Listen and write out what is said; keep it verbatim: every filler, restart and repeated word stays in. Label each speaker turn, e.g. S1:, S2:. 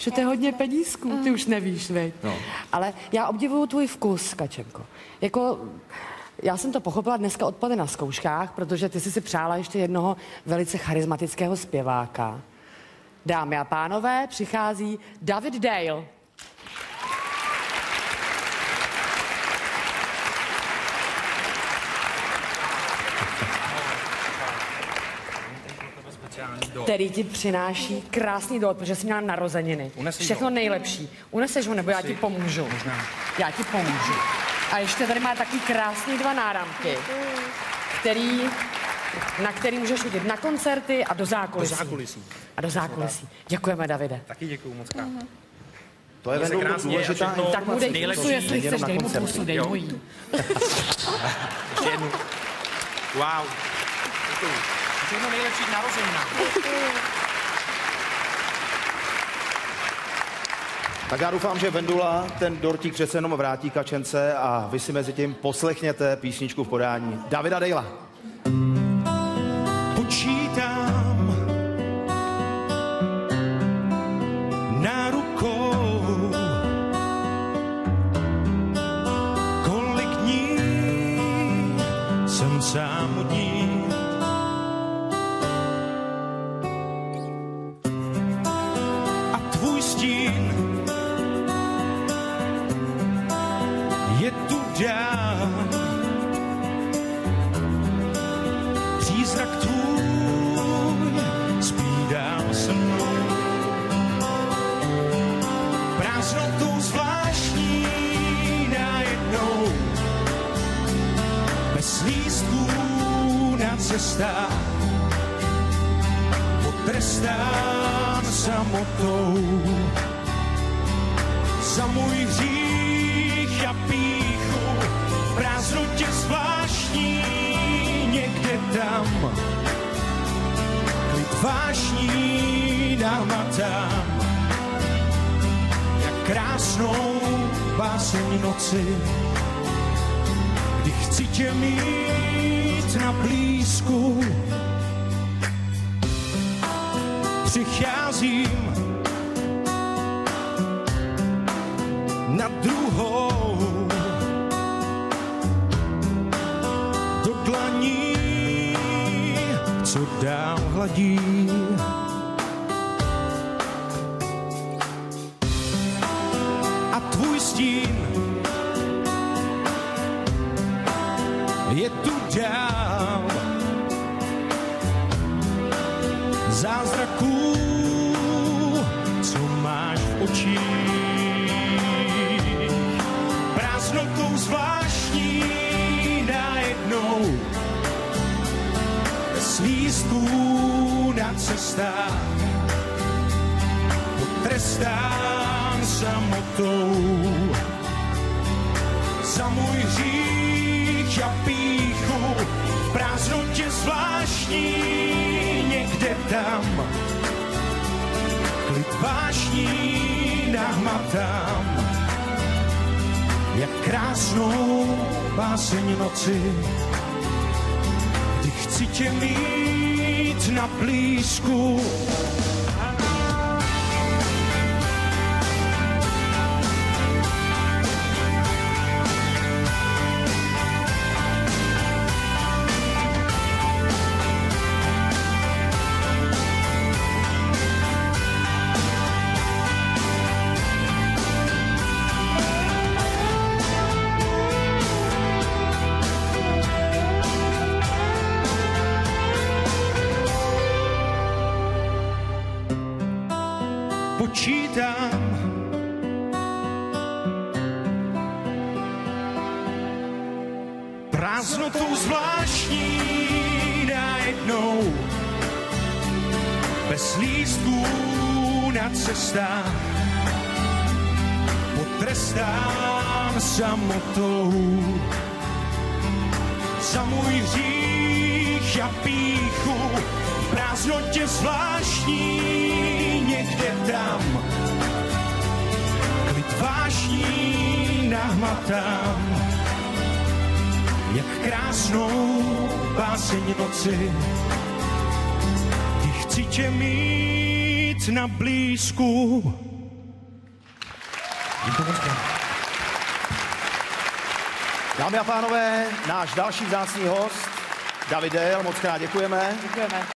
S1: že to je hodně penízků, ty už nevíš, veď.
S2: No.
S1: Ale já obdivuju tvůj vkus, Kačenko. Jako, já jsem to pochopila dneska odpoledne na zkouškách, protože ty jsi si přála ještě jednoho velice charismatického zpěváka. Dámy a pánové, přichází David Dale. Který ti přináší krásný dort, protože jsi měla narozeniny. Všechno nejlepší. Uneseš ho, nebo já ti pomůžu? Já ti pomůžu. A ještě tady má taky krásný dva náramky, který, na který můžeš chodit na koncerty a do zákulisí.
S2: Do zákulisí.
S1: A do zákulisí. Děkujeme, Davide.
S2: Taky děkuju moc krát.
S3: Uh-huh.
S2: To je velmi důležitá.
S1: Tak mu dej pusu, jestli chceš, dej mu pusu, dej mu jí.
S2: Ještě jednu. Wow. Děkuju. Všechno nejlepší k narozeninám. Tak já doufám, že Vendula ten dortík přece jenom vrátí Kačence a vy si mezi tím poslechněte písničku v podání Davida Dalea. Počítám na rukou, kolik dní jsem sám od ní. Tvůj stín je tu dál, přízrak tvůj spí dál se mnou, prázdnotou zvláštní najednou, bez lístků na cestách, potrestán samotou. Za můj hřích a pýchu v prázdnotě zvláštní někde tam, klid vášní namatám, jak krásnou báseň noci, kdy chci tě mít na blízku. Přicházím na druhou, do dlaní, co dál hladí. A tvůj stín je tu dál, zázraků, co máš v očích, prázdnotou zvláštní najednou, bez lístků na cestách, potrestán samotou. Za můj hřích a pýchu v prázdnotě zvláštní někde tam, klid vášní nahmatám, jak krásnou báseň noci, kdy chci tě mít na blízku. Počítám prázdnotou zvláštní najednou, bez lístků na cestách, potrestán samotou. Za můj hřích a pýchu v prázdnotě zvláštní někde tam, klid vášní nahmatám, jak krásnou báseň noci, kdy chci tě mít na blízku.
S3: Děkuji moc.
S2: Dámy a pánové, náš další vzácný host, David Dale, moc krát děkujeme.
S1: Děkujeme.